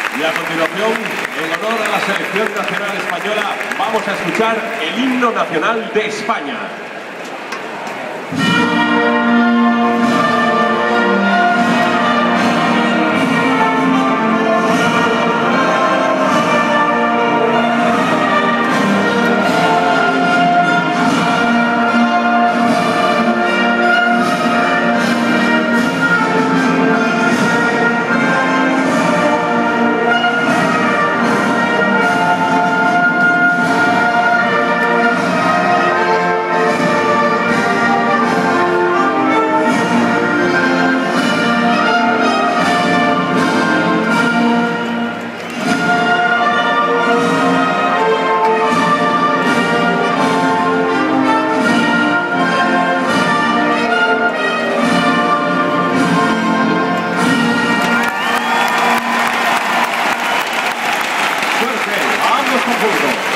Y a continuación, en honor a la selección nacional española, vamos a escuchar el himno nacional de España. ¡Vamos, conjunto!